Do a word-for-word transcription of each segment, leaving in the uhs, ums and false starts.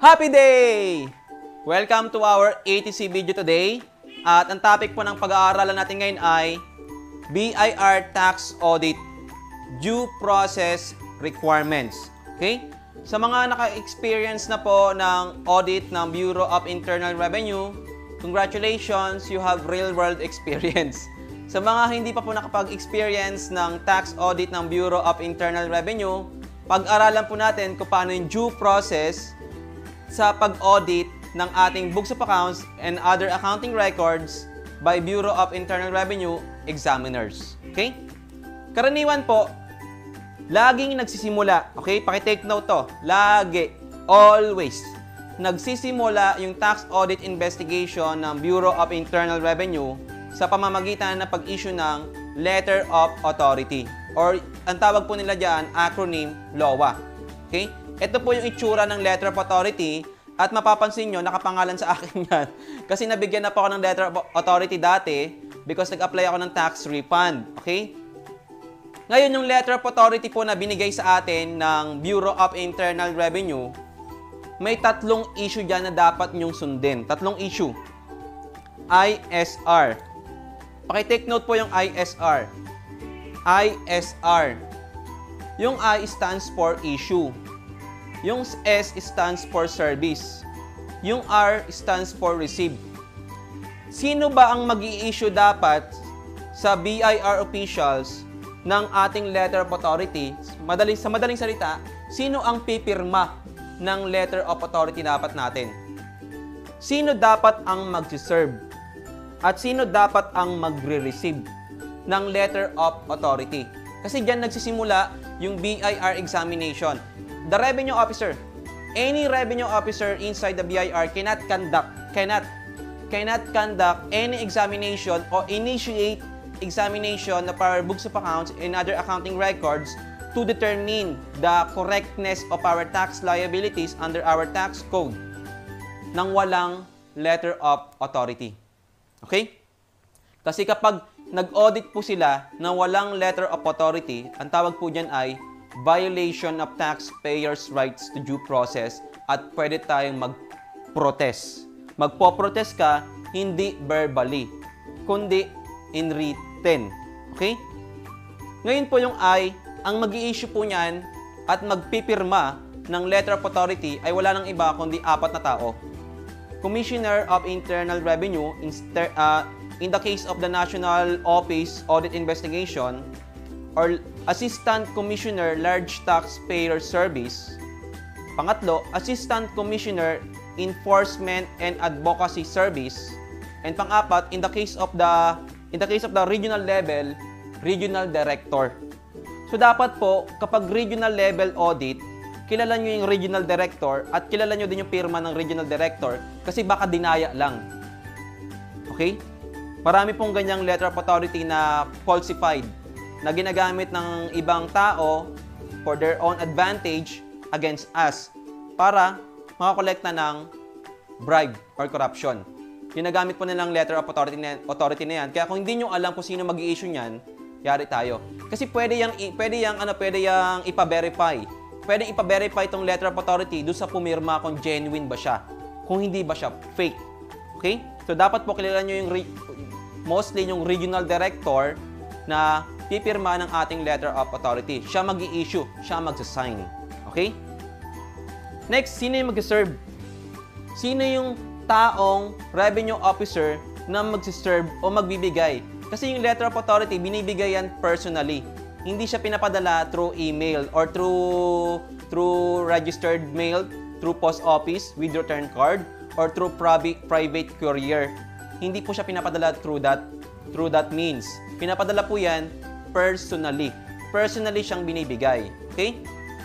Happy day! Welcome to our A T C video today. At ang topic po ng pag-aaralan natin ngayon ay B I R Tax Audit Due Process Requirements. Okay? Sa mga naka-experience na po ng audit ng Bureau of Internal Revenue, congratulations, you have real-world experience. Sa mga hindi pa po nakapag-experience ng tax audit ng Bureau of Internal Revenue, pag-aralan po natin kung paano yung due process sa pag-audit ng ating books of accounts and other accounting records by Bureau of Internal Revenue examiners. Okay? Karaniwan po, laging nagsisimula, okay? Paki-take note to. Lagi, always, nagsisimula yung tax audit investigation ng Bureau of Internal Revenue sa pamamagitan ng pag-issue ng Letter of Authority or ang tawag po nila dyan, acronym LOA. Okay? Ito po yung itsura ng Letter of Authority at mapapansin nyo, nakapangalan sa akin yan. Kasi nabigyan na po ako ng Letter of Authority dati because nag-apply ako ng tax refund. Okay? Ngayon, yung Letter of Authority po na binigay sa atin ng Bureau of Internal Revenue, may tatlong issue dyan na dapat nyong sundin. Tatlong issue. I S R. Paki-take note po yung I S R. I S R. Yung I stands for issue. Yung S stands for service. Yung R stands for receive. Sino ba ang mag-i-issue dapat sa B I R officials ng ating letter of authority? Madaling, sa madaling salita, sino ang pipirma ng letter of authority dapat natin? Sino dapat ang mag-serve? At sino dapat ang magre-receive ng letter of authority? Kasi diyan nagsisimula yung B I R examination. The revenue officer, any revenue officer inside the B I R cannot conduct, cannot, cannot conduct any examination or initiate examination of our books of accounts and other accounting records to determine the correctness of our tax liabilities under our tax code nang walang letter of authority. Okay? Kasi kapag nag-audit po sila na walang letter of authority, ang tawag po dyan ay violation of taxpayers' rights to due process at pwede tayong mag-protest. Magpo-protest ka, hindi verbally, kundi in written. Okay? Ngayon po yung I, ang mag-i-issue po niyan at magpipirma ng letter of authority ay wala nang iba kundi apat na tao. Commissioner of Internal Revenue in, uh, in the case of the National Office Audit Investigation, or Assistant Commissioner Large Taxpayer Service. Pangatlo, Assistant Commissioner Enforcement and Advocacy Service. And pang-apat, in the case of the in the case of the regional level, Regional Director. So dapat po kapag regional level audit, kilala nyo yung Regional Director at kilala nyo din yung pirma ng Regional Director kasi baka dinaya lang. Okay? Marami pong ganyang letter of authority na falsified, na ginagamit ng ibang tao for their own advantage against us para makakolekta ng bribe or corruption. Ginagamit po nilang letter of authority na, authority na yan. Kaya kung hindi nyo alam kung sino mag-i-issue niyan, yari tayo. Kasi pwede yang, pwede yang, ano, pwede yang ipa-verify. Pwede ipa-verify itong letter of authority doon sa pumirma kung genuine ba siya. Kung hindi ba siya fake. Okay? So dapat po kilala nyo yung mostly yung regional director na pipirma ng ating letter of authority. Siya mag-i-issue, siya mag-sign. Okay? Next, sino yung mag-serve? Sino yung taong revenue officer na mag-serve o magbibigay? Kasi yung letter of authority, binibigay yan personally. Hindi siya pinapadala through email or through through registered mail, through post office with return card, or through private private courier. Hindi po siya pinapadala through that through that means. Pinapadala po yan personally. Personally siyang binibigay. Okay?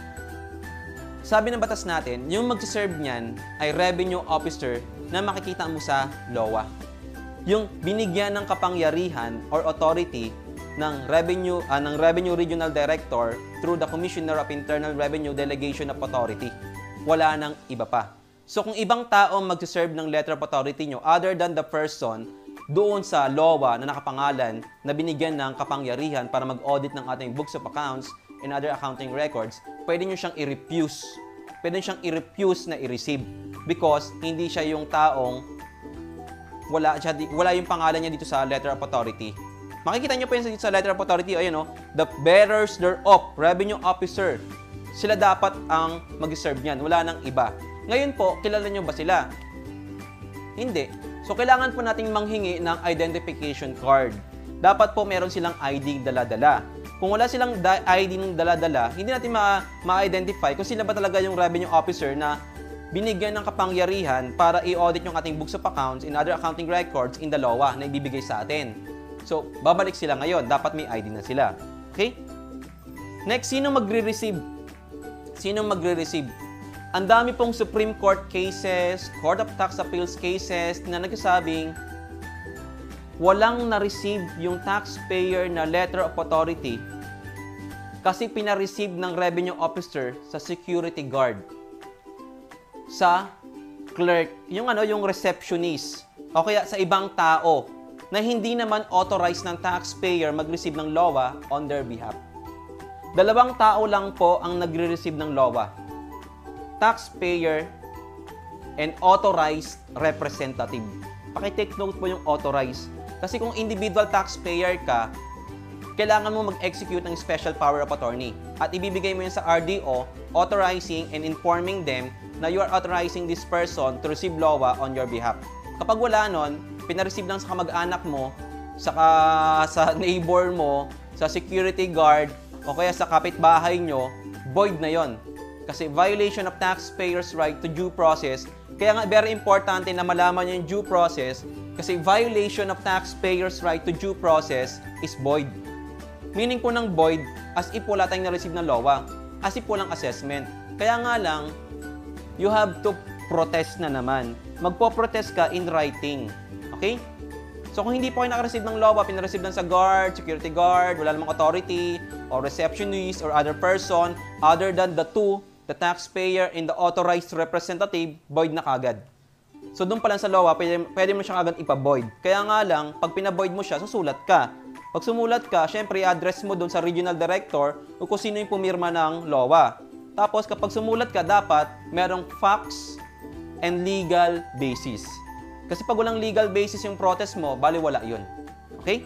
Sabi ng batas natin, yung mag-serve niyan ay revenue officer na makikita mo sa LOA. Yung binigyan ng kapangyarihan or authority ng revenue uh, ng Revenue Regional Director through the Commissioner of Internal Revenue Delegation of Authority. Wala nang iba pa. So kung ibang tao mag-serve ng letter of authority nyo other than the person doon sa LOA na nakapangalan na binigyan ng kapangyarihan para mag-audit ng ating books of accounts and other accounting records, pwede nyo siyang i-refuse pwede siyang i-refuse na i-receive because hindi siya yung taong wala, siya, wala yung pangalan niya dito sa letter of authority. Makikita niyo po yun dito sa letter of authority. Ayun, no? The bearers thereof, revenue officer. Sila dapat ang mag-serve niyan. Wala nang iba. Ngayon po, kilala niyo ba sila? Hindi. So, kailangan po nating manghingi ng identification card. Dapat po meron silang I D dala-dala. Kung wala silang I D ng dala-dala, hindi natin ma-identify kung sila ba talaga yung revenue officer na binigyan ng kapangyarihan para i-audit yung ating books of accounts and other accounting records in the L O A na ibibigay sa atin. So, babalik sila ngayon. Dapat may I D na sila. Okay? Next, sino magre-receive? Sino magre-receive? Ang dami pong Supreme Court cases, Court of Tax Appeals cases na nagsasabing walang na-receive yung taxpayer na letter of authority kasi pina-receive ng revenue officer sa security guard, sa clerk, yung ano, yung receptionist, o kaya sa ibang tao na hindi naman authorized ng taxpayer mag-receive ng L O A on their behalf. Dalawang tao lang po ang nagre-receive ng L O A. Taxpayer and authorized representative. Paki-take note po yung authorized. Kasi kung individual taxpayer ka, kailangan mo mag-execute ng special power of attorney. At ibibigay mo yun sa R D O, authorizing and informing them na you are authorizing this person to receive L O A on your behalf. Kapag wala nun, pinareceive lang sa kamag-anak mo, sa, sa neighbor mo, sa security guard, o kaya sa kapitbahay nyo, void na yon. Kasi violation of taxpayers' right to due process. Kaya nga, very importante na malaman nyo yung due process kasi violation of taxpayers' right to due process is void. Meaning po ng void, as if wala tayong na-receive ng L O A. As if walang assessment. Kaya nga lang, you have to protest na naman. Magpo-protest ka in writing. Okay? So kung hindi po kayo naka-receive ng L O A, pina-receive lang sa guard, security guard, wala namang authority, or receptionist, or other person, other than the two, the taxpayer and the authorized representative, void na kagad. So doon pa lang sa L O A, pwede, pwede mo siya agad ipa-void. Kaya nga lang, pag pina-void mo siya, susulat ka. Pag sumulat ka, syempre i-address mo doon sa regional director o kung sino yung pumirma ng L O A. Tapos kapag sumulat ka, dapat merong facts and legal basis. Kasi pag walang legal basis yung protest mo, baliwala yun. Okay?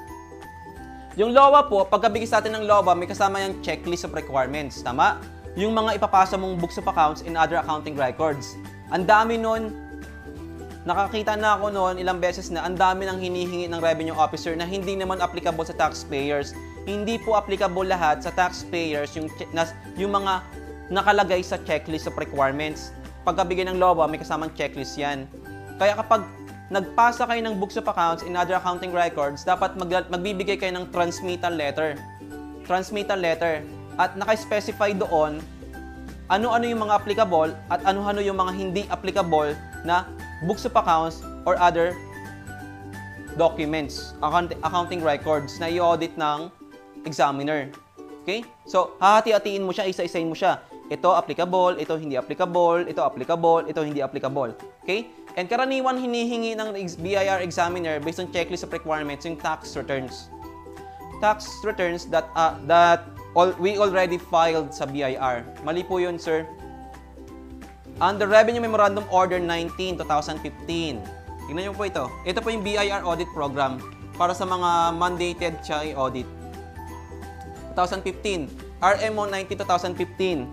Yung L O A po, pagkabigis natin ng L O A, may kasama yung checklist of requirements. Tama? Yung mga ipapasa mong books of accounts and other accounting records. Ang dami nun, nakakita na ako noon ilang beses na ang dami nang hinihingi ng revenue officer na hindi naman applicable sa taxpayers. Hindi po applicable lahat sa taxpayers yung, yung mga nakalagay sa checklist of requirements. Pagkabigay ng L O A, may kasamang checklist yan. Kaya kapag nagpasa kayo ng books of accounts and other accounting records, dapat mag magbibigay kayo ng transmittal letter. Transmittal letter. At naka-specify doon ano-ano yung mga applicable at ano-ano yung mga hindi applicable na books of accounts or other documents, account accounting records na i-audit ng examiner. Okay? So, hahati-hatiin mo siya, isa-isain mo siya. Ito applicable, ito hindi applicable, ito applicable, ito hindi applicable. Okay? And karaniwan hinihingi ng B I R examiner based on checklist of requirements yung tax returns. Tax returns that uh, that all, we already filed sa B I R. Mali po yun, sir. Under Revenue Memorandum Order nineteen, twenty fifteen. Tingnan niyo po ito. Ito po yung B I R audit program para sa mga mandated siya i-audit. twenty fifteen. R M O nineteen, twenty fifteen.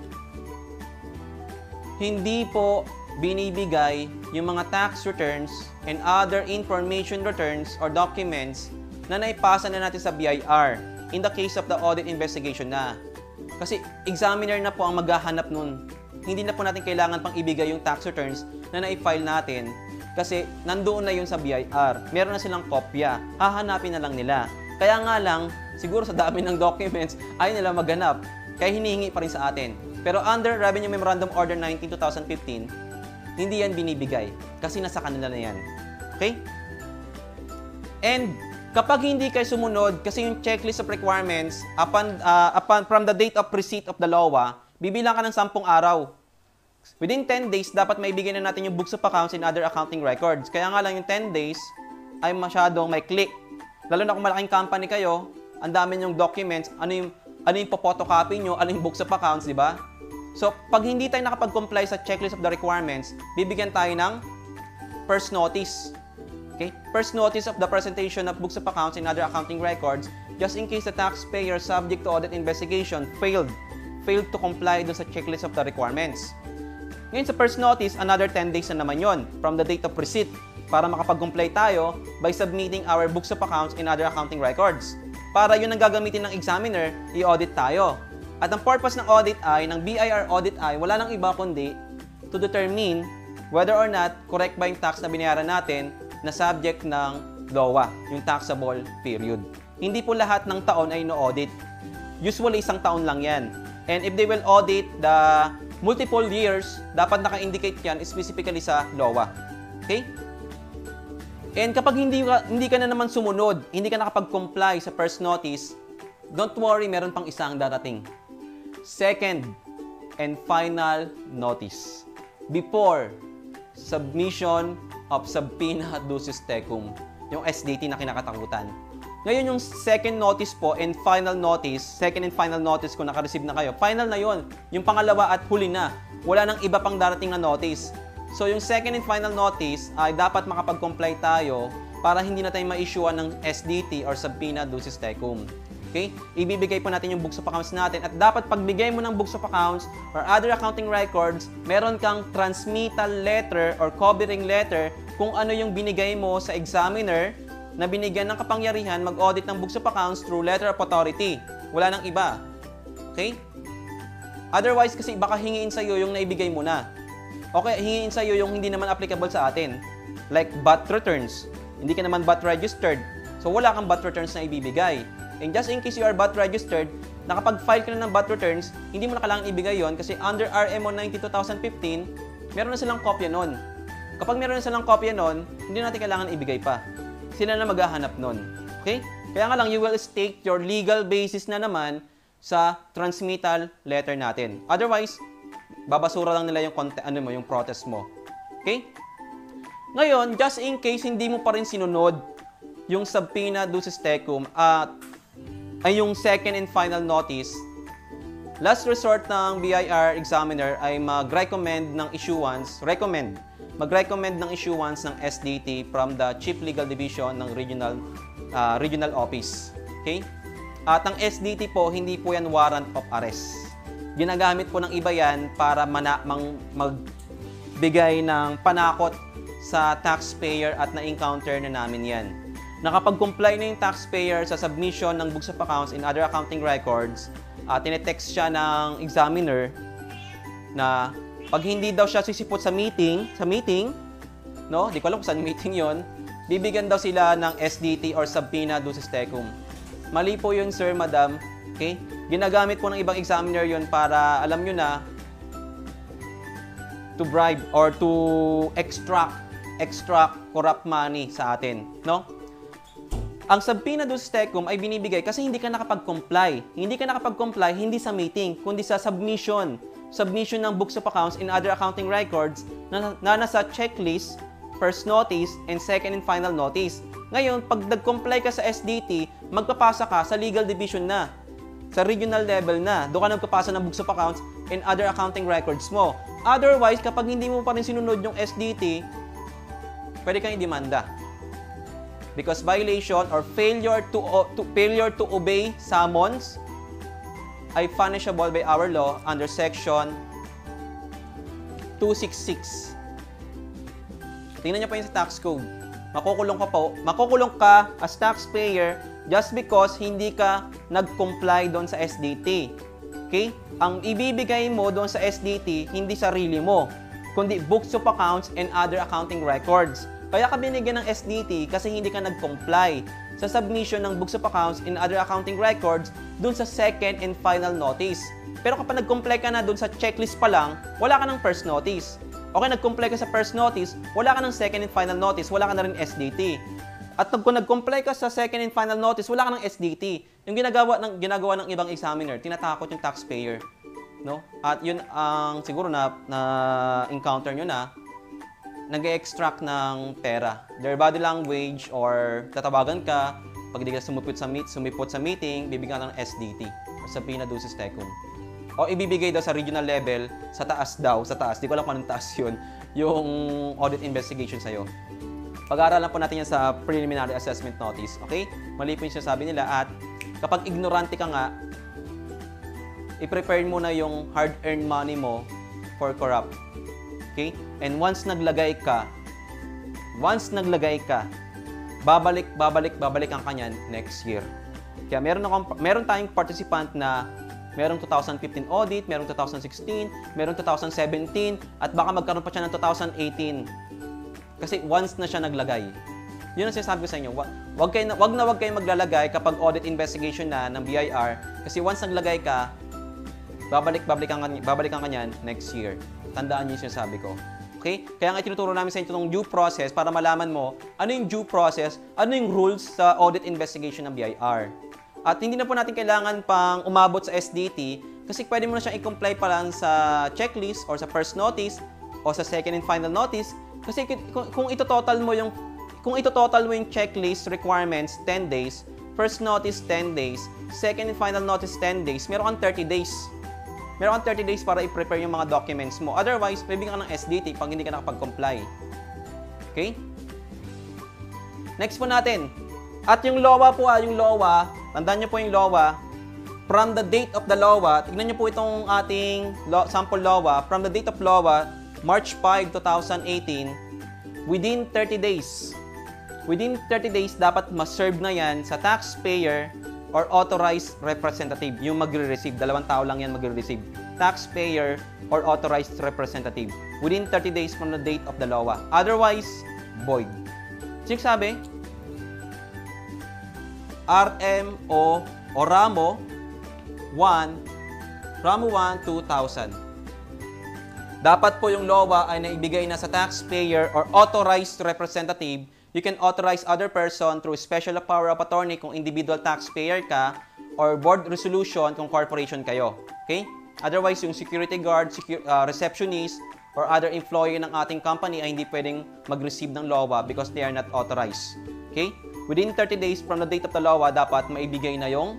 Hindi po binibigay yung mga tax returns and other information returns or documents na naipasa na natin sa B I R in the case of the audit investigation na. Kasi examiner na po ang maghahanap nun. Hindi na po natin kailangan pang ibigay yung tax returns na na-file natin kasi nandoon na yun sa B I R. Meron na silang kopya. Hahanapin na lang nila. Kaya nga lang, siguro sa dami ng documents, ayaw nila maghanap. Kaya hinihingi pa rin sa atin. Pero under Revenue Memorandum Order nineteen, twenty fifteen, hindi yan binibigay kasi nasa kanila na yan. Okay? And kapag hindi kayo sumunod, kasi yung checklist of requirements, upon, uh, upon, from the date of receipt of the L O A, bibilang ka ng sampung araw. Within ten days, dapat maibigay na natin yung books of accounts and other accounting records. Kaya nga lang yung ten days ay masyadong may click. Lalo na kung malaking company kayo, ang dami yung documents, ano yung, ano yung photocopy nyo, ano yung books of accounts, di ba? So, pag hindi tayo nakapag-comply sa checklist of the requirements, bibigyan tayo ng first notice. Okay? First notice of the presentation of books of accounts and other accounting records just in case the taxpayer subject to audit investigation failed failed to comply dun sa checklist of the requirements. Ngayon sa first notice, another ten days na naman yon from the date of receipt para makapag-comply tayo by submitting our books of accounts and other accounting records. Para yun ang gagamitin ng examiner, i-audit tayo. At ang purpose ng audit ay, ng B I R audit ay, wala nang iba kundi to determine whether or not correct ba yung tax na binayaran natin na subject ng L O A, yung taxable period. Hindi po lahat ng taon ay no-audit. Usually, isang taon lang yan. And if they will audit the multiple years, dapat naka-indicate yan specifically sa L O A. Okay? And kapag hindi ka, hindi ka na naman sumunod, hindi ka nakapag-comply sa first notice, don't worry, meron pang isang darating. Second and final notice before submission of subpoena ducis tecum, yung S D T na kinakatakutan. Ngayon yung second notice po and final notice, second and final notice kung naka-receive na kayo, final na yon. Yung pangalawa at huli na. Wala nang iba pang darating na notice. So yung second and final notice ay dapat makapag-comply tayo para hindi na tayo ma-issuean ng S D T or subpoena ducis tecum. Okay? Ibibigay po natin yung books of accounts natin at dapat pagbigay mo ng books of accounts or other accounting records, meron kang transmittal letter or covering letter kung ano yung binigay mo sa examiner na binigyan ng kapangyarihan mag-audit ng books of accounts through letter of authority. Wala nang iba. Okay? Otherwise, kasi baka hingiin sa'yo yung naibigay mo na. Okay, hingiin sa'yo yung hindi naman applicable sa atin. Like B A T returns. Hindi ka naman B A T registered. So, wala kang B A T returns na ibibigay. And just in case you are B A T registered, nakapag-file ka na ng B A T returns, hindi mo na kailangan ibigay yon kasi under R M O ninety-two twenty fifteen, meron na silang kopya nun. Kapag meron na silang kopya nun, hindi natin kailangan ibigay pa. Sila na maghahanap nun. Okay? Kaya nga lang, you will state your legal basis na naman sa transmittal letter natin. Otherwise, babasura lang nila yung, ano mo, yung protest mo. Okay? Ngayon, just in case hindi mo pa rin sinunod yung subpoena ducis tecum at ay yung second and final notice, last resort ng B I R examiner ay mag-recommend ng issuance, recommend, mag-recommend ng issuance ng S D T from the Chief Legal Division ng Regional uh, Regional Office. Okay? At ang S D T po, hindi po yan warrant of arrest. Ginagamit po ng iba yan para mana, mang, magbigay ng panakot sa taxpayer at na-encounter na namin yan. Nakapag-comply na yung taxpayer sa submission ng books of accounts and other accounting records, uh, tinetext siya ng examiner na pag hindi daw siya sisipot sa meeting, sa meeting, no? Di ko alam kung saan meeting yon, bibigyan daw sila ng S D T or subpoena ducis tecum. Mali po yun, sir, madam. Okay? Ginagamit po ng ibang examiner yun para, alam nyo na, to bribe or to extract, extract corrupt money sa atin, no? Ang subpoena ducis tecum ay binibigay kasi hindi ka nakapag-comply. Hindi ka nakapag-comply, hindi sa meeting, kundi sa submission. Submission ng books of accounts and other accounting records na, na nasa checklist, first notice, and second and final notice. Ngayon, pag nag-comply ka sa S D T, magpapasa ka sa legal division na. Sa regional level na. Doon ka nagpapasa ng books of accounts and other accounting records mo. Otherwise, kapag hindi mo pa rin sinunod yung S D T, pwede kang i-demanda. Because violation or failure to, to failure to obey summons ay punishable by our law under section two sixty-six. Tingnan niyo po yung sa tax code. Makukulong ka po, makukulong ka as taxpayer just because hindi ka nag-comply doon sa S D T. Okay? Ang ibibigay mo doon sa S D T, hindi sarili mo, kundi books of accounts and other accounting records. Kaya ka binigyan ng S D T kasi hindi ka nag-comply sa submission ng books of accounts and other accounting records dun sa second and final notice. Pero kapag nag-comply ka na dun sa checklist pa lang, wala ka ng first notice. Okay, nag-comply ka sa first notice, wala ka ng second and final notice, wala ka na rin S D T. At kung nag-comply ka sa second and final notice, wala ka ng S D T. Yung ginagawa ng, ginagawa ng ibang examiner, tinatakot yung taxpayer. No? At yun ang siguro na, na encounter nyo na, nag-extract ng pera. Their body language or tatawagan ka, pag hindi ka sumipot sa, meet, sumipot sa meeting, bibigyan ka ng S D T or subpoena ducis tecum. o ibibigay daw sa regional level, sa taas daw, sa taas, di ko alam kung anong taas yun, yung audit investigation sa'yo. Pag-aaralan po natin yan sa preliminary assessment notice, okay? Mali po yung sinasabi nila at kapag ignorante ka nga, i-prepare mo na yung hard-earned money mo for corrupt. Okay? And once naglagay ka, once naglagay ka, babalik, babalik, babalik ang kanyan next year. Kaya meron, akong, meron tayong participant na merong two thousand fifteen audit, merong two thousand sixteen, merong two thousand seventeen, at baka magkaroon pa siya ng two thousand eighteen. Kasi once na siya naglagay. Yun ang sinasabi ko sa inyo. Wag, kayo na, wag na wag kayo maglalagay kapag audit investigation na ng B I R. Kasi once naglagay ka, babalik, babalik ang, babalik ang kanyan next year. Tandaan niyo yung sinasabi ko. Okay? Kaya nga tinuturo namin sa inyo itong due process para malaman mo ano yung due process, ano yung rules sa audit investigation ng B I R. At hindi na po natin kailangan pang umabot sa S D T kasi pwede mo na siyang i-comply pa lang sa checklist or sa first notice o sa second and final notice. Kasi kung, kung ito total mo yung kung ito total mo yung checklist requirements ten days, first notice ten days, second and final notice ten days, meron kang thirty days. Meron kang thirty days para i-prepare yung mga documents mo. Otherwise, bibigyan ka ng S D T pag hindi ka nakapag-comply. Okay? Next po natin. At yung LOA po, ah, yung LOA, tandaan nyo po yung LOA, from the date of the LOA, tignan nyo po itong ating sample LOA, from the date of LOA, March five, two thousand eighteen, within thirty days, within thirty days, dapat ma-serve na yan sa taxpayer or authorized representative, yung magre-receive. Dalawang tao lang yan magre-receive. Taxpayer or authorized representative. Within thirty days from the date of the LOA. Otherwise, void. Sino sabi? R M O o Ramo one, Ramo one, two thousand. Dapat po yung LOA ay naibigay na sa taxpayer or authorized representative. You can authorize other person through special power of attorney kung individual taxpayer ka or board resolution kung corporation kayo. Okay? Otherwise, yung security guard, secu uh, receptionist, or other employee ng ating company ay hindi pwedeng mag-receive ng LOA because they are not authorized. Okay? Within thirty days from the date of the LOA, dapat maibigay na yung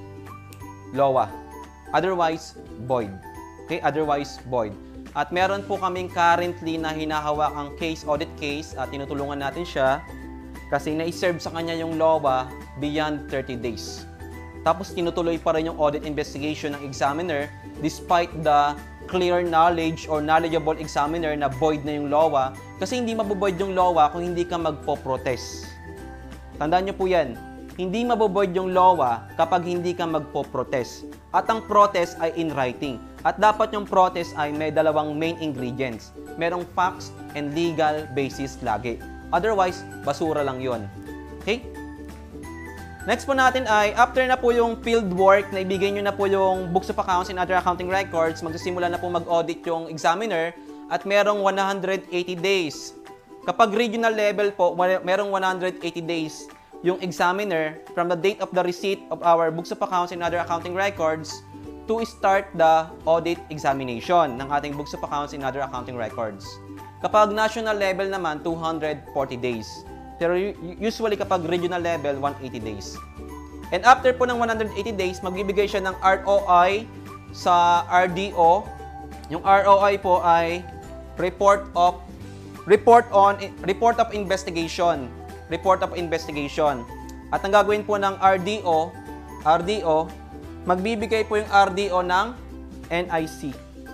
LOA. Otherwise, void. Okay? Otherwise, void. At meron po kaming currently na hinahawak ang case, audit case, at tinutulungan natin siya kasi na-serve sa kanya yung LOA beyond thirty days. Tapos tinutuloy pa rin yung audit investigation ng examiner despite the clear knowledge or knowledgeable examiner na void na yung LOA kasi hindi mabuvoid yung LOA kung hindi ka magpo-protest. Tandaan nyo po yan. Hindi mabuvoid yung LOA kapag hindi ka magpo-protest. At ang protest ay in writing. At dapat yung protest ay may dalawang main ingredients. Merong facts and legal basis lagi. Otherwise, basura lang yon. Okay? Next po natin ay, after na po yung field work, na ibigay nyo na po yung books of accounts and other accounting records, magsisimula na po mag-audit yung examiner at merong one hundred eighty days. Kapag regional level po, merong one hundred eighty days yung examiner from the date of the receipt of our books of accounts and other accounting records to start the audit examination ng ating books of accounts and other accounting records. Kapag national level naman, two hundred forty days. Pero usually kapag regional level, one hundred eighty days. And after po ng one hundred eighty days, magbibigay siya ng R O I sa R D O. Yung R O I po ay report of report on report of investigation. Report of investigation. At ang gagawin po ng R D O, R D O, magbibigay po yung R D O ng N I C.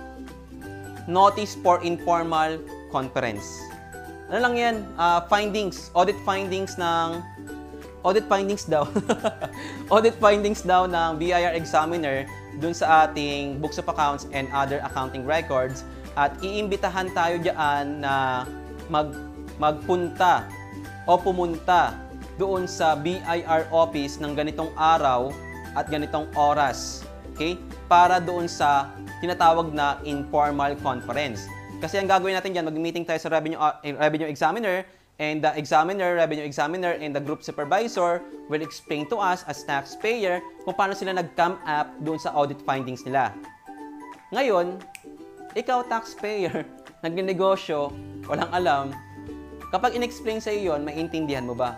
Notice for Informal Conference. Ano lang yan? Uh, findings. Audit findings ng... Audit findings daw. Audit findings daw ng B I R examiner dun sa ating books of accounts and other accounting records. At iimbitahan tayo dyan na mag, magpunta o pumunta doon sa B I R office ng ganitong araw at ganitong oras. Okay? Para doon sa tinatawag na informal conference. Kasi ang gagawin natin dyan, mag-meeting tayo sa revenue, uh, revenue examiner, and the examiner, revenue examiner, and the group supervisor will explain to us as taxpayer kung paano sila nag-come up doon sa audit findings nila. Ngayon, ikaw taxpayer, nagnegosyo, walang alam, kapag in-explain sa iyo yun, maintindihan mo ba?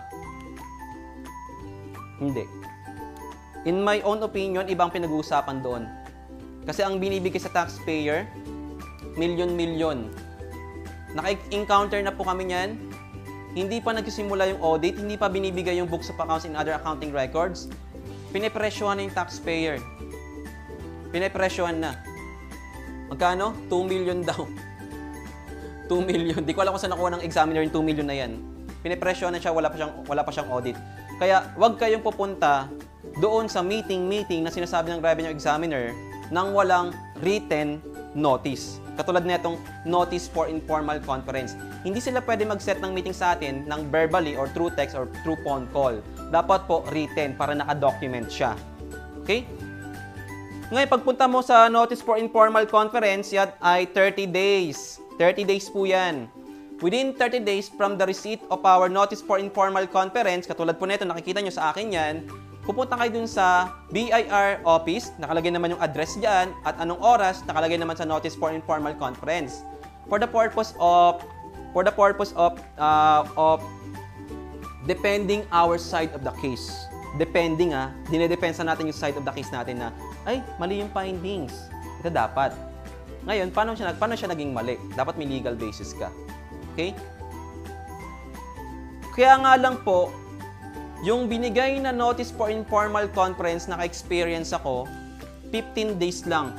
Hindi. In my own opinion, ibang pinag-uusapan doon. Kasi ang binibigay sa taxpayer, milyon-milyon. Naka-encounter na po kami niyan. Hindi pa nagsisimula yung audit, hindi pa binibigay yung books of accounts and other accounting records. Pinipresyohan na yung taxpayer. Pinipresyohan na. Magkano? two million daw. two million. Di ko alam kung saan nakuha ng examiner yung two million na yan. Pinipresyohan na siya, wala pa siyang, wala pa siyang audit. Kaya wag kayong pupunta doon sa meeting-meeting na sinasabi ng revenue examiner nang walang written notice. Katulad nitong notice for informal conference. Hindi sila pwede mag-set ng meeting sa atin ng verbally or through text or through phone call. Dapat po written para naka-document siya. Okay? Ngayon, pagpunta mo sa notice for informal conference, yan ay thirty days. thirty days po yan. Within thirty days from the receipt of our notice for informal conference, katulad po nito, nakikita nyo sa akin yan, pupunta kayo dun sa B I R office, nakalagay naman yung address dyan, at anong oras, nakalagay naman sa notice for informal conference. For the purpose of, for the purpose of, uh, of depending our side of the case. Depending ah, dinedepensa natin yung side of the case natin na, ay, mali yung findings. Ito dapat. Ngayon, paano siya, paano siya naging mali? Dapat may legal basis ka. Okay? Kaya nga lang po, yung binigay na notice for informal conference, naka-experience ako, fifteen days lang.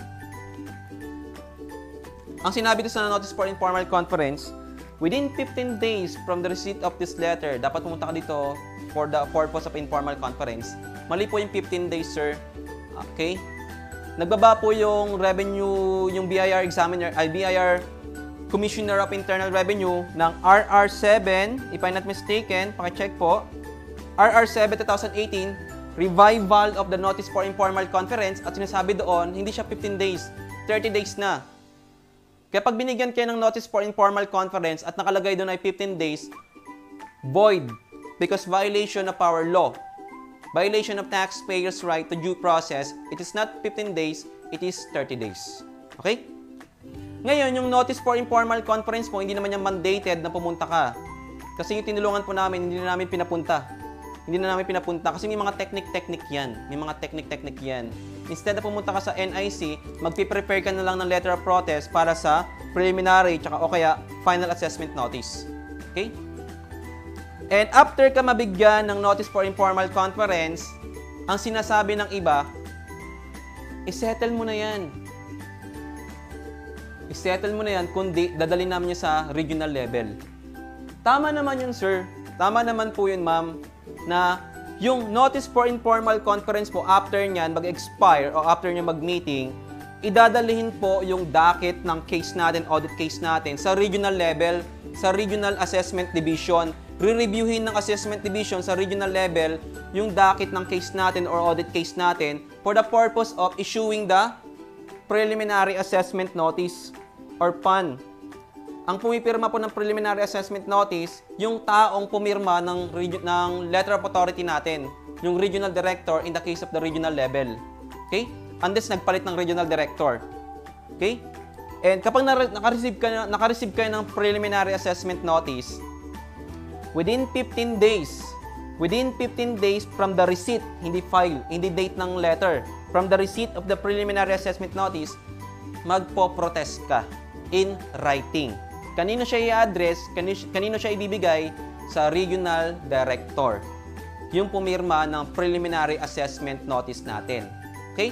Ang sinabi ko sa notice for informal conference, within fifteen days from the receipt of this letter, dapat pumunta ka dito for the purpose of informal conference. Mali po yung fifteen days, sir. Okay? Nagbaba po yung revenue, yung B I R examiner, ay B I R Commissioner of Internal Revenue ng R R seven, if I'm not mistaken, paki-check po. R R seven twenty eighteen, revival of the notice for informal conference, at sinasabi doon, hindi siya fifteen days, thirty days na. Kaya pag binigyan kayo ng notice for informal conference at nakalagay doon ay fifteen days, void, because violation of our law. Violation of taxpayers' right to due process, it is not fifteen days, it is thirty days. Okay? Ngayon, yung notice for informal conference mo, hindi naman yung mandated na pumunta ka. Kasi yung tinulungan po namin, hindi na namin pinapunta. Hindi na namin pinapunta kasi may mga technique-technique yan. May mga technique-technique yan. Instead na pumunta ka sa N I C, magpiprepare ka na lang ng letter of protest para sa preliminary tsaka o kaya final assessment notice. Okay? And after ka mabigyan ng notice for informal conference, ang sinasabi ng iba, isettle mo na yan. Isettle mo na yan, kundi dadalhin namin niya sa regional level. Tama naman yun, sir. Tama naman po yun, ma'am, na yung notice for informal conference po, after nyan mag-expire o after nyan mag-meeting, idadalhin po yung docket ng case natin, audit case natin, sa regional level, sa regional assessment division. Re-reviewin ng assessment division sa regional level yung docket ng case natin or audit case natin for the purpose of issuing the preliminary assessment notice or P A N. Ang pumipirma po ng preliminary assessment notice, yung taong pumirma ng, ng letter of authority natin, yung regional director in the case of the regional level. Okay? Unless nagpalit ng regional director. Okay? And kapag naka-receive ka, naka-receive kayo ng preliminary assessment notice, within fifteen days, within fifteen days from the receipt, hindi file, hindi date ng letter, from the receipt of the preliminary assessment notice, magpo-protest ka in writing. Kanino siya i-address, kanino siya ibibigay? Sa regional director. Yung pumirma ng preliminary assessment notice natin. Okay?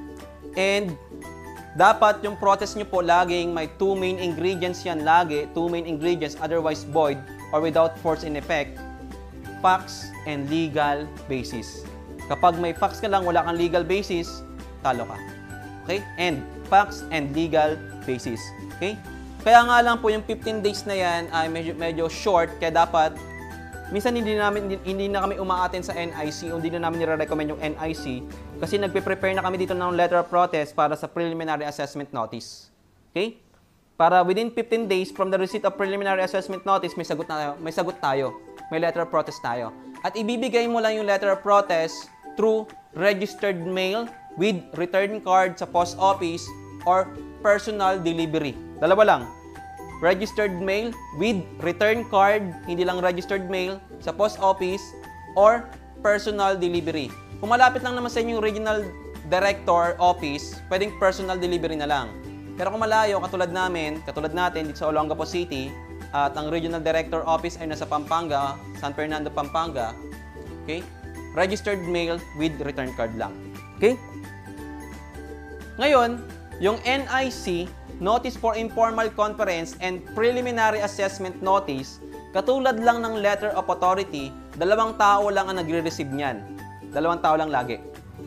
And dapat yung protest nyo po laging may two main ingredients yan lagi, two main ingredients, otherwise void or without force in effect, facts and legal basis. Kapag may facts ka lang, wala kang legal basis, talo ka. Okay? And facts and legal basis. Okay? Kaya nga lang po yung fifteen days na yan ay medyo, medyo short, kaya dapat minsan hindi namin hindi na kami umaattend sa N I C, hindi na namin nire-recommend yung N I C kasi nagpe-prepare na kami dito ng letter of protest para sa preliminary assessment notice. Okay? Para within fifteen days from the receipt of preliminary assessment notice, may sagot na tayo, may sagot tayo. May letter of protest tayo. At ibibigay mo lang yung letter of protest through registered mail with return card sa post office or personal delivery. Dalawa lang. Registered mail with return card, hindi lang registered mail, sa post office or personal delivery. Kung malapit lang naman sa inyo yung regional Director Office, pwedeng personal delivery na lang. Pero kung malayo, katulad namin, katulad natin dito sa Olongapo City, at ang Regional Director Office ay nasa Pampanga, San Fernando, Pampanga, okay? Registered mail with return card lang. Okay? Ngayon, yung N I C, Notice for Informal Conference and Preliminary Assessment Notice, katulad lang ng Letter of Authority, dalawang tao lang ang nagre-receive niyan. Dalawang tao lang lagi.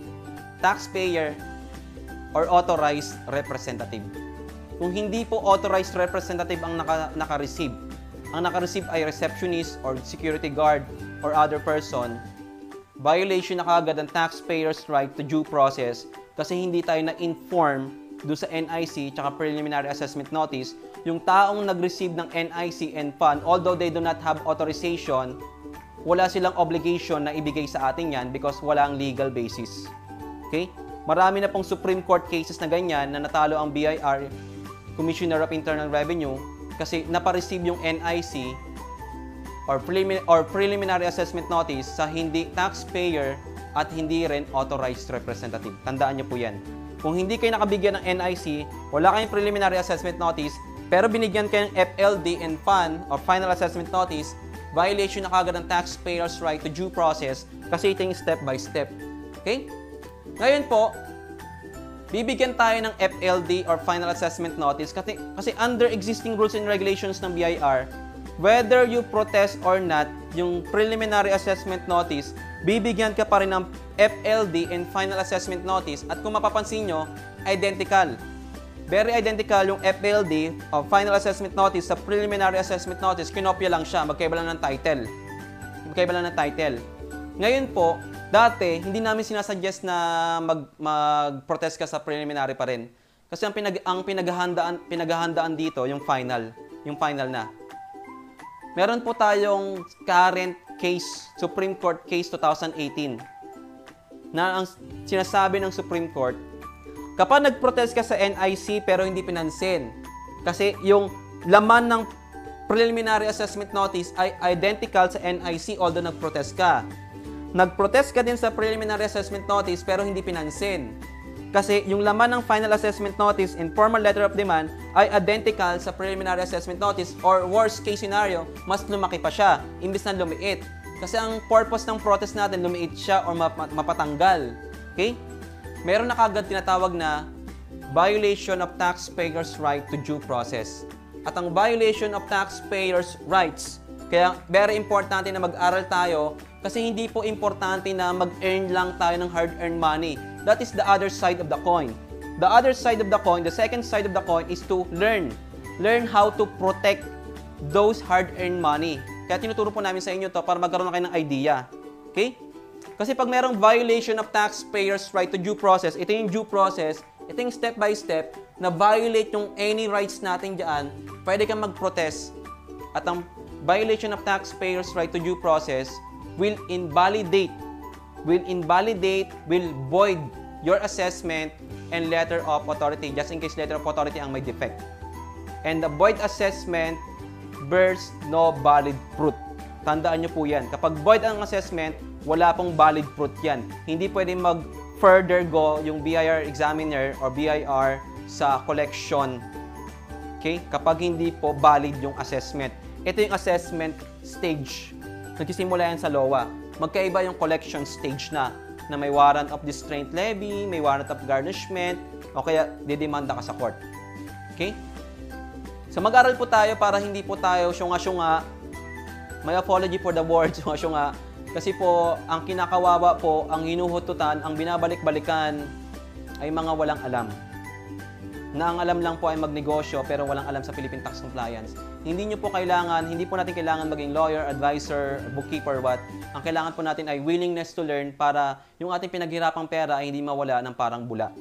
Taxpayer or authorized representative. Kung hindi po authorized representative ang naka, naka-receive, ang naka-receive ay receptionist or security guard or other person, violation na kaagad ang taxpayer's right to due process kasi hindi tayo na-inform doon sa N I C tsaka preliminary assessment notice. Yung taong nag-receive ng N I C and fund, although they do not have authorization, wala silang obligation na ibigay sa atin yan because walang legal basis. Okay? Marami na pong Supreme Court cases na ganyan na natalo ang B I R, Commissioner of Internal Revenue, kasi napareceive yung N I C or, prelimin or preliminary assessment notice sa hindi taxpayer at hindi rin authorized representative. Tandaan nyo po yan. Kung hindi kayo nakabigyan ng N I C, wala kayong preliminary assessment notice, pero binigyan kayo ng F L D and F U N or final assessment notice, violation na kagad ng taxpayer's right to due process kasi ito yung step by step. Okay? Ngayon po, bibigyan tayo ng F L D or final assessment notice kasi, kasi under existing rules and regulations ng B I R, whether you protest or not, yung preliminary assessment notice, bibigyan ka pa rin ng F L D and final assessment notice at kung mapapansin nyo, identical. Very identical yung F L D o final assessment notice sa preliminary assessment notice, kinopya lang siya, magkaiba lang ng title. Magkaiba lang ng title. Ngayon po, dati, hindi namin sinasuggest na mag, mag-protest ka sa preliminary pa rin. Kasi ang, pinag, ang pinaghahandaan, pinaghahandaan dito, yung final. Yung final na. Meron po tayong current case, Supreme Court case twenty eighteen, na ang sinasabi ng Supreme Court, kapag nag-protest ka sa N I C pero hindi pinansin, kasi yung laman ng preliminary assessment notice ay identical sa N I C although nag-protest ka. Nag-protest ka din sa preliminary assessment notice pero hindi pinansin. Kasi yung laman ng final assessment notice and formal letter of demand ay identical sa preliminary assessment notice or worst case scenario, mas lumaki pa siya, imbis na lumiit. Kasi ang purpose ng protest natin, lumiit siya or map mapatanggal. Okay? Meron na kagad tinatawag na violation of taxpayers' right to due process. At ang violation of taxpayers' rights, kaya very importante na mag-aral tayo kasi hindi po importante na mag-earn lang tayo ng hard-earned money. That is the other side of the coin. The other side of the coin, the second side of the coin is to learn. Learn how to protect those hard-earned money. Kaya tinuturo po namin sa inyo to para magkaroon na kayo ng idea. Okay? Kasi pag merong violation of taxpayers' right to due process, ito yung due process, ito yung step by step na violate yung any rights natin dyan, pwede kang mag-protest. At ang violation of taxpayers' right to due process will invalidate, will invalidate, will void your assessment and letter of authority, just in case letter of authority ang may defect. And the void assessment bears no valid fruit. Tandaan nyo po yan. Kapag void ang assessment, wala pong valid fruit yan. Hindi pwede mag-further go yung B I R examiner or B I R sa collection. Okay? Kapag hindi po valid yung assessment. Ito yung assessment stage. Nagsisimula yan sa L O A. Magkaiba yung collection stage na, na may warrant of distraint levy, may warrant of garnishment, o kaya didemanda ka sa court. Okay? So mag-aral po tayo para hindi po tayo syunga-syunga. May apology for the word, syunga-syunga. Kasi po, ang kinakawawa po, ang hinuhututan, ang binabalik-balikan, ay mga walang alam. Na ang alam lang po ay magnegosyo pero walang alam sa Philippine Tax Compliance. Hindi nyo po kailangan, hindi po natin kailangan maging lawyer, advisor, bookkeeper, what. Ang kailangan po natin ay willingness to learn para yung ating pinaghirapang pera ay hindi mawala ng parang bula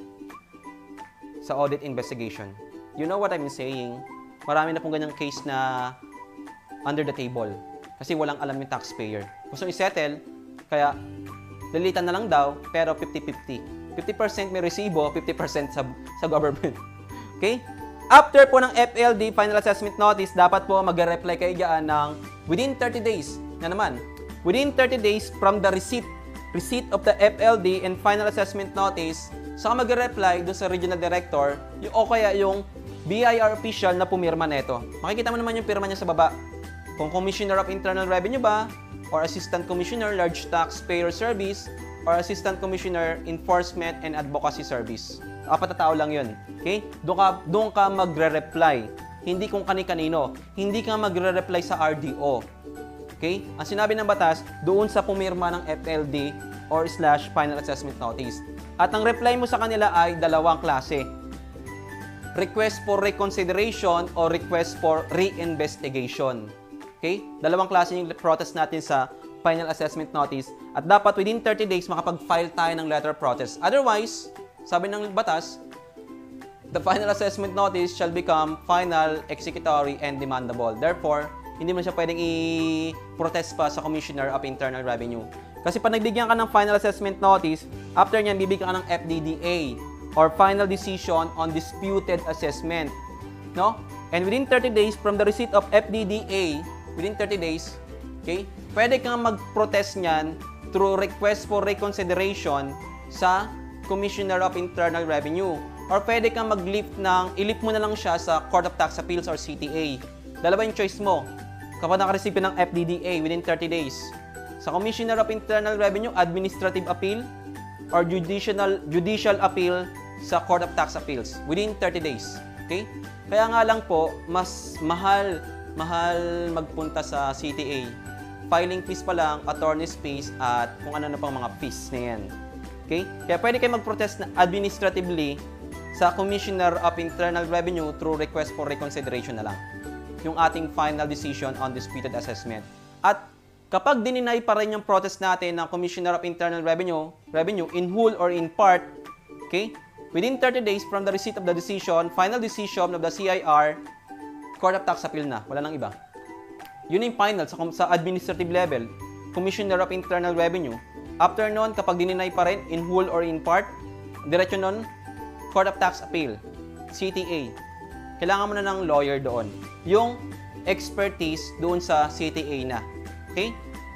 sa audit investigation. You know what I'm saying? Marami na pong ganyang case na under the table kasi walang alam yung taxpayer. Gusto i-settle, kaya lilitan na lang daw pero fifty fifty. fifty percent may resibo, fifty percent sa, sa government. Okay? After po ng F L D, Final Assessment Notice, dapat po mag-reply kayo dyan ng within thirty days. Na naman, within thirty days from the receipt, receipt of the F L D and Final Assessment Notice, Saka magre-reply doon sa regional director yung, o kaya yung B I R official na pumirma neto. Makikita mo naman yung pirma niya sa baba. Kung Commissioner of Internal Revenue ba, or Assistant Commissioner, Large Taxpayer Service, or Assistant Commissioner, Enforcement and Advocacy Service. Apat na tao lang yun. Okay? Doon ka, doon ka magre-reply. Hindi kung kani-kanino. Hindi ka magre-reply sa R D O. Okay? Ang sinabi ng batas, doon sa pumirma ng F L D or slash Final Assessment Notice. At ang reply mo sa kanila ay dalawang klase. Request for reconsideration or request for re-investigation. Okay? Dalawang klase yung protest natin sa Final Assessment Notice. At dapat within thirty days makapag-file tayo ng letter of protest. Otherwise, sabi ng batas, the Final Assessment Notice shall become final, executory, and demandable. Therefore, hindi mo siya pwedeng i-protest pa sa Commissioner of Internal Revenue. Kasi pag nagbigyan ka ng Final Assessment Notice, after niyan, bibigyan ka ng F D D A or Final Decision on Disputed Assessment. No? And within thirty days from the receipt of F D D A, within thirty days, okay, pwede kang mag-protest niyan through request for reconsideration sa Commissioner of Internal Revenue. Or pwede kang mag-lift ng, i-lift mo na lang siya sa Court of Tax Appeals or C T A. Dalawa yung choice mo. Kapag nakareceive ng F D D A within thirty days. Sa Commissioner of Internal Revenue, Administrative Appeal or Judicial, Judicial Appeal sa Court of Tax Appeals within thirty days. Okay? Kaya nga lang po, mas mahal mahal magpunta sa C T A. Filing fees pa lang, attorney's fees, at kung ano na pang mga fees na yan. Okay? Kaya pwede kayo mag-protest na administratively sa Commissioner of Internal Revenue through request for reconsideration na lang. Yung ating final decision on disputed assessment. At kapag dininay pa rin yung protest natin ng Commissioner of Internal Revenue, Revenue in whole or in part, okay? Within thirty days from the receipt of the decision, final decision of the C I R, Court of Tax Appeal na. Wala nang iba. Yun yung final sa, sa administrative level, Commissioner of Internal Revenue. After nun, kapag dininay pa rin, in whole or in part, diretso nun, Court of Tax Appeal, C T A. Kailangan mo na ng lawyer doon. Yung expertise doon sa C T A na. Okay?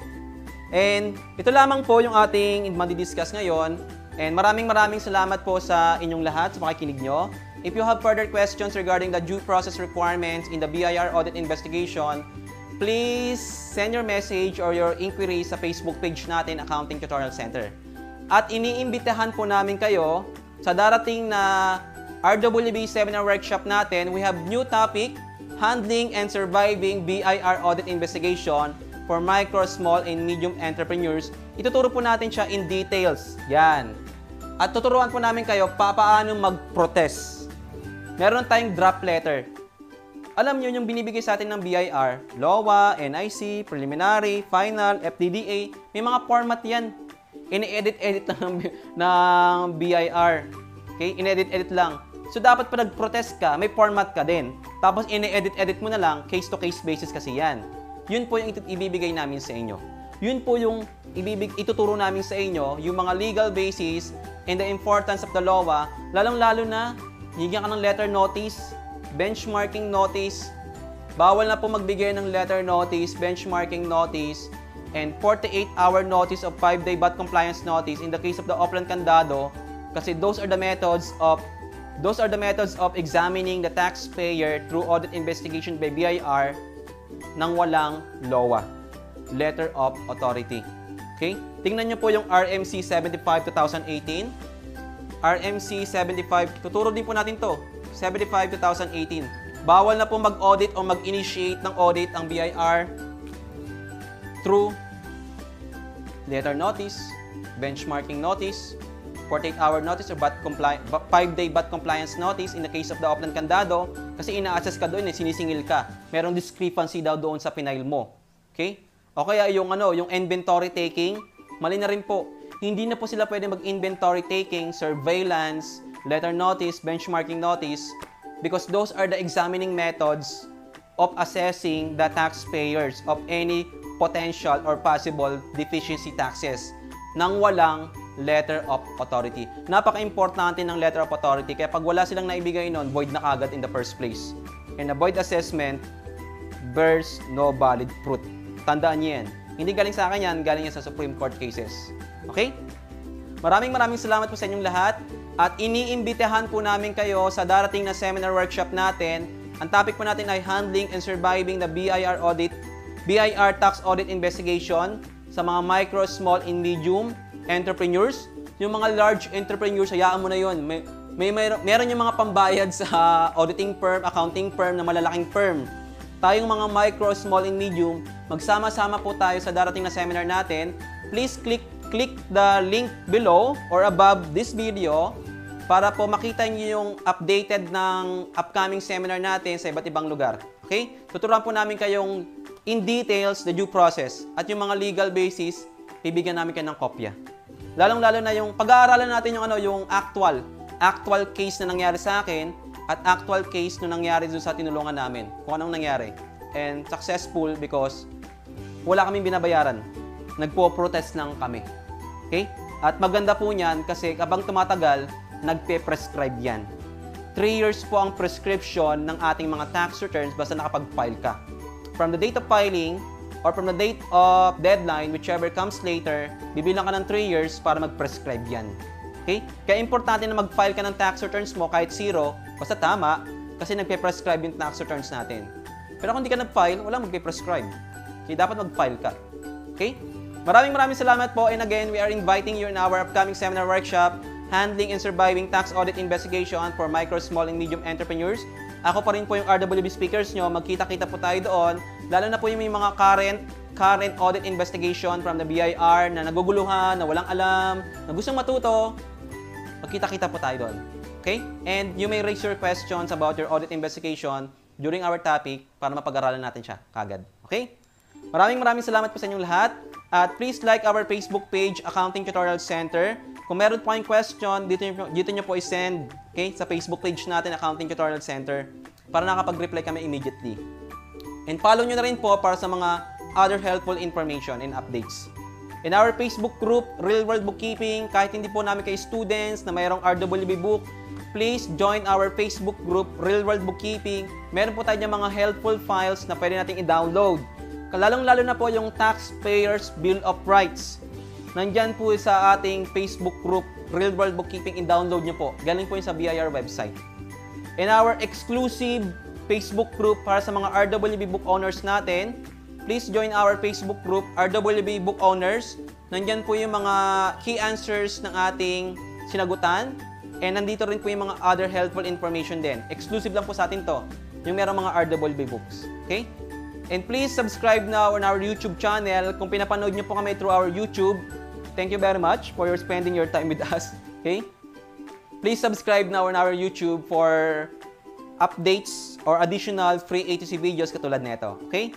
And ito lamang po yung ating madi-discuss ngayon. And maraming maraming salamat po sa inyong lahat sa pakikinig nyo. If you have further questions regarding the due process requirements in the B I R audit investigation, please send your message or your inquiry sa Facebook page natin, Accounting Tutorial Center. At iniimbitahan po namin kayo sa darating na R W B seminar workshop natin. We have new topic, Handling and Surviving B I R Audit Investigation for Micro, Small, and Medium Entrepreneurs. Ituturo po natin siya in details. Yan. At tuturuan po namin kayo paano mag-protest. Meron tayong draft letter. Alam nyo, yung binibigay sa atin ng B I R, L O A, N I C, Preliminary, Final, F D D A, may mga format yan. Ini-edit-edit lang ng, ng B I R. Okay? In-edit-edit lang. So, dapat pa nag-protest ka, may format ka din. Tapos, ini-edit-edit mo na lang, case-to-case basis kasi yan. Yun po yung ibibigay namin sa inyo. Yun po yung ibibig, ituturo namin sa inyo, yung mga legal basis and the importance of the L O A, lalong-lalo na, higyan ka ng letter notice, benchmarking notice, bawal na po magbigay ng letter notice, benchmarking notice, and forty-eight hour notice of five day B A T compliance notice in the case of the Oplan Candado, kasi those are the methods of those are the methods of examining the taxpayer through audit investigation by B I R nang walang L O A, Letter of Authority. Okay? Tingnan nyo po yung R M C seventy-five twenty eighteen. R M C seventy-five, tuturo din po natin to. seventy-five twenty eighteen. Bawal na po mag-audit o mag-initiate ng audit ang B I R through letter notice, benchmarking notice, forty-eight hour notice or five day B A T compliance notice in the case of the Oplan Candado, kasi ina-assess ka doon, eh, sinisingil ka. Merong discrepancy daw doon sa pinail mo. Okay? O kaya yung ano, yung inventory taking, mali na rin po. Hindi na po sila pwede mag-inventory taking, surveillance, letter notice, benchmarking notice, because those are the examining methods of assessing the taxpayers of any potential or possible deficiency taxes nang walang letter of authority. Napaka-importante ng letter of authority, kaya pag wala silang naibigay nun, void na kagad in the first place. And a void assessment bears no valid fruit. Tandaan niyo yan. Hindi galing sa akin yan, galing yan sa Supreme Court cases. Okay? Maraming maraming salamat po sa inyong lahat. At iniimbitahan po namin kayo sa darating na seminar workshop natin. Ang topic po natin ay Handling and Surviving the B I R Audit, B I R Tax Audit Investigation sa mga micro, small, and medium entrepreneurs. Yung mga large entrepreneurs, hayaan mo na yun. May, may, may, meron yung mga pambayad sa auditing firm, accounting firm na malalaking firm. Tayong mga micro, small, and medium, magsama-sama po tayo sa darating na seminar natin. Please click, click the link below or above this video para po makita niyo yung updated ng upcoming seminar natin sa iba't ibang lugar. Okay? Tuturuan po namin kayong in details the due process at yung mga legal basis, bibigyan namin kayo ng kopya. Lalong-lalo na yung pag-aaralan natin yung ano, yung actual, actual case na nangyari sa akin at actual case na nangyari dun sa tinulungan namin. Kung anong nangyari. And successful because wala kaming binabayaran. Nagpo-protest lang kami. Okay? At maganda po niyan kasi kapag tumatagal, nagpe-prescribe yan. Three years po ang prescription ng ating mga tax returns basta nakapag-file ka. From the date of filing or from the date of deadline, whichever comes later, bibilang ka ng three years para mag-prescribe yan. Okay? Kaya importante na mag-file ka ng tax returns mo kahit zero, basta tama, kasi nagpe-prescribe yung tax returns natin. Pero kung hindi ka nag-file, wala magpe-prescribe. Kaya dapat mag-file ka. Okay? Maraming maraming salamat po, and again, we are inviting you in our upcoming seminar workshop, Handling and Surviving Tax Audit Investigation for Micro, Small, and Medium Entrepreneurs. Ako pa rin po yung R W B speakers nyo. Magkita-kita po tayo doon. Lalo na po yung may mga current, current audit investigation from the B I R na naguguluhan, na walang alam, na gustong matuto. Magkita-kita po tayo doon. Okay? And you may raise your questions about your audit investigation during our topic para mapag-aralan natin siya kagad. Okay? Maraming maraming salamat po sa inyong lahat. At please like our Facebook page, Accounting Tutorial Center. Kung meron po kayong question, dito nyo, dito nyo po i-send, okay, sa Facebook page natin, Accounting Tutorial Center, para nakapag-reply kami immediately. And follow nyo na rin po para sa mga other helpful information and updates. In our Facebook group, Real World Bookkeeping, kahit hindi po namin kayo students na mayroong R W B book, please join our Facebook group, Real World Bookkeeping. Meron po tayo mga helpful files na pwede natin i-download. Lalong-lalo na po yung Taxpayers Bill of Rights. Nandyan po sa ating Facebook group, Real World Bookkeeping, i-download nyo po. Galing po yung sa B I R website. In our exclusive Facebook group para sa mga R W B book owners natin, please join our Facebook group, R W B Book Owners. Nandyan po yung mga key answers ng ating sinagutan. And nandito rin po yung mga other helpful information din. Exclusive lang po sa atin to, yung merong mga R W B books. Okay? And please subscribe now on our YouTube channel. Kung pinapanood nyo po kami through our YouTube, thank you very much for your spending your time with us. Okay? Please subscribe now on our YouTube for updates or additional free A T C videos katulad nito. Okay?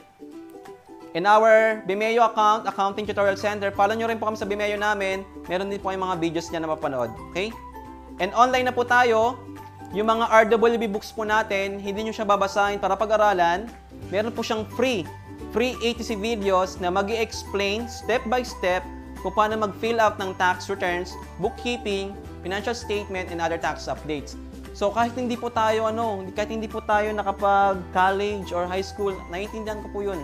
In our Vimeo account, Accounting Tutorial Center, follow nyo rin po kami sa Vimeo namin. Meron din po yung mga videos niya na mapanood. Okay? And online na po tayo. Yung mga R W B books po natin, hindi nyo siya babasahin para pag-aralan. Meron po siyang free, free A T C videos na mag-i-explain step by step kung paano mag-fill out ng tax returns, bookkeeping, financial statement, and other tax updates. So kahit hindi po tayo, ano, kahit hindi po tayo nakapag-college or high school, naiintindihan ko po yun.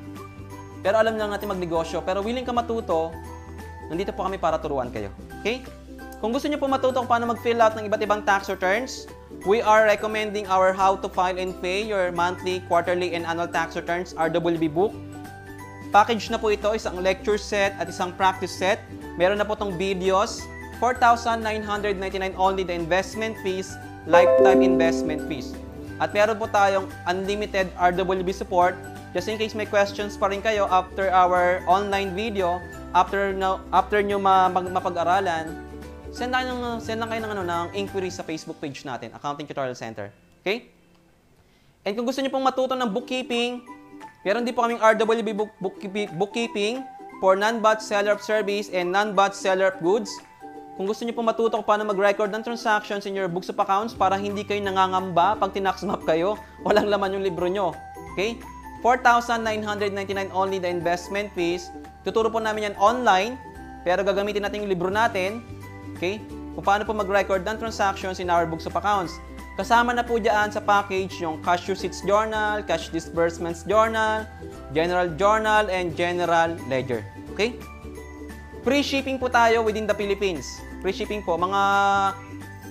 Pero alam lang natin magnegosyo. Pero willing ka matuto, nandito po kami para turuan kayo. Okay? Kung gusto niyo po matuto kung paano mag-fill out ng iba't ibang tax returns, we are recommending our How to File and Pay Your Monthly, Quarterly, and Annual Tax Returns R W B book. Package na po ito, isang lecture set at isang practice set. Meron na po itong videos, four thousand nine hundred ninety-nine only the investment fees, lifetime investment fees. At meron po tayong unlimited R W B support just in case may questions pa rin kayo after our online video, after, no, after nyo ma mapag-aralan. Send lang, ng, send lang kayo ng, ano, ng inquiry sa Facebook page natin, Accounting Tutorial Center. Okay? And kung gusto niyo pong matuto ng bookkeeping, meron din po kaming R W B book, bookkeeping, bookkeeping for non-batch seller of service and non-batch seller of goods. Kung gusto niyo pong matuto kung paano mag-record ng transactions in your books of accounts para hindi kayo nangangamba pag tinax map kayo, walang laman yung libro nyo. Okay? four thousand nine hundred ninety-nine only the investment fees. Tuturo po namin yan online, pero gagamitin natin yung libro natin. Okay? Kung paano po mag-record ng transactions in our books of accounts. Kasama na po dyan sa package yung Cash Receipts Journal, Cash Disbursements Journal, General Journal, and General Ledger. Okay? Free shipping po tayo within the Philippines. Free shipping po. Mga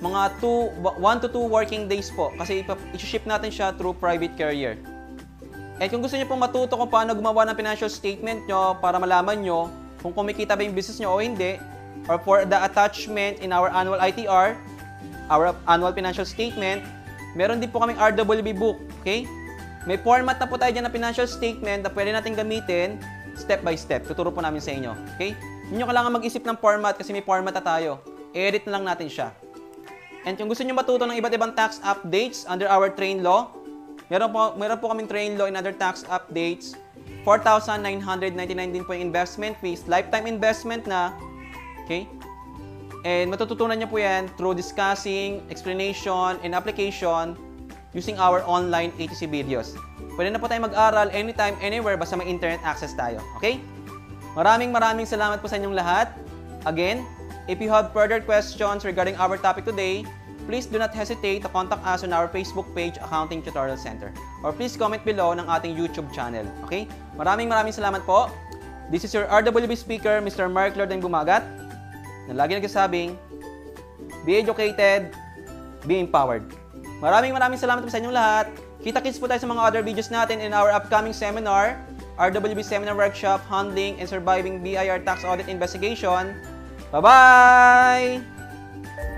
mga one to two working days po kasi i-ship natin siya through private carrier. At kung gusto niyo pong matuto kung paano gumawa ng financial statement nyo para malaman nyo kung kumikita ba yung business nyo o hindi, or for the attachment in our annual I T R, our annual financial statement, meron din po kaming R W B book, okay? May format na po tayo dyan na financial statement na pwede natin gamitin step by step. Tuturo po namin sa inyo, okay? Hindi nyo kailangan mag-isip ng format kasi may format na tayo. I-edit na lang natin siya. And kung gusto nyo matuto ng iba't ibang tax updates under our train law, meron po, meron po kaming train law and other tax updates. four thousand nine hundred ninety-nine din po yung investment fees. Lifetime investment na, okay? And matututunan nyo po yan through discussing, explanation, and application using our online A T C videos. Pwede na po tayo mag-aral anytime, anywhere, basta may internet access tayo. Okay? Maraming maraming salamat po sa inyong lahat. Again, if you have further questions regarding our topic today, please do not hesitate to contact us on our Facebook page, Accounting Tutorial Center. Or please comment below ng ating YouTube channel. Okay? Maraming maraming salamat po. This is your R W B speaker, Mister Mark Lorden Bumagat, na lagi nagsasabing, be educated, be empowered. Maraming maraming salamat po sa inyong lahat. Kita-kits po tayo sa mga other videos natin in our upcoming seminar, R W B Seminar Workshop, Handling and Surviving B I R Tax Audit Investigation. Bye-bye!